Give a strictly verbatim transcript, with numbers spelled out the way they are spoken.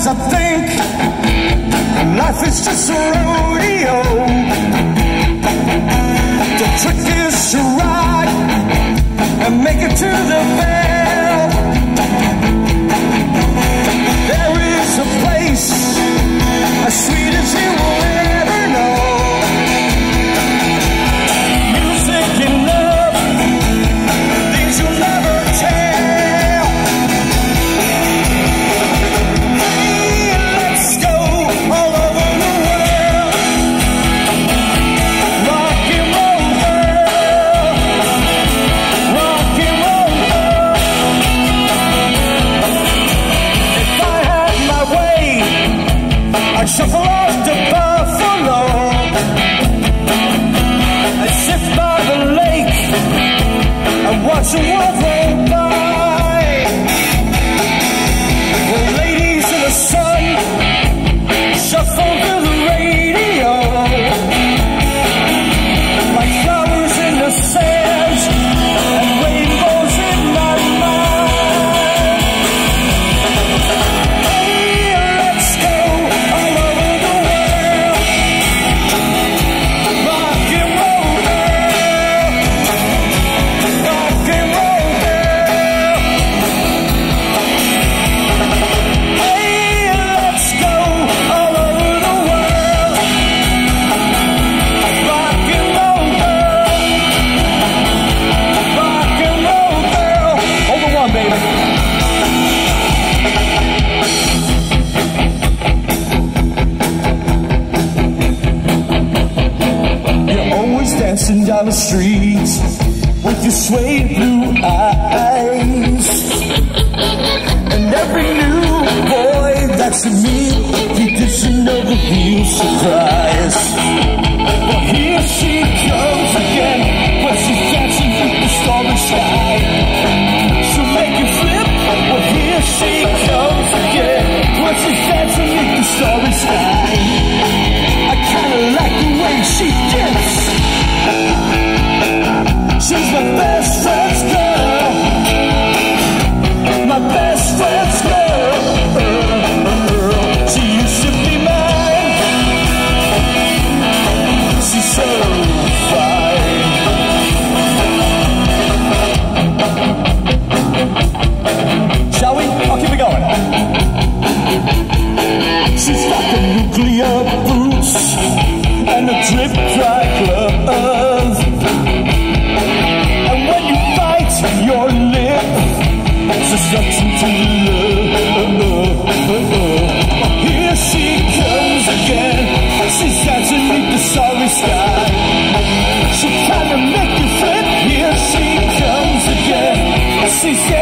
Sometimes I think life is just a rodeo. The trick is to ride and make it to the bell. There is a place as sweet as you will ever know. Music and love, things you'll never tell. Hey, let's go all over the world. Rock and roll girl, rock and roll girl. If I had my way, I'd shuffle off to Buffalo and sit by the lake and watch the world roll by. Well, ladies in the sun shuffle to the radio like flowers in the sands and rainbows in my mind. Hey, let's go all over the world. Rock and roll girl, rock and roll girl. Hey, let's go all over the world. Rock and roll girl, rock and roll girl. Hold the one, baby. You're always dancing down the street with your swaying blue eyes. And every new boy that's you meet, he gets to know the real surprise. Well, here she comes again, but she's dancing with the starry sky. She'll make you flip. Well, here she comes again, but she's dancing with the starry sky. I kinda like the way she dips. She's my best friend's girl, my best friend's girl. She used to be mine. She's so fine. Shall we? I'll keep it going. She's got the nuclear boots and a drip dry glove. And when you bite your lip, it's a suction to love. Here she comes again. She's dancing beneath the starry sky. She'll kinda make you flip. Here she comes again. She's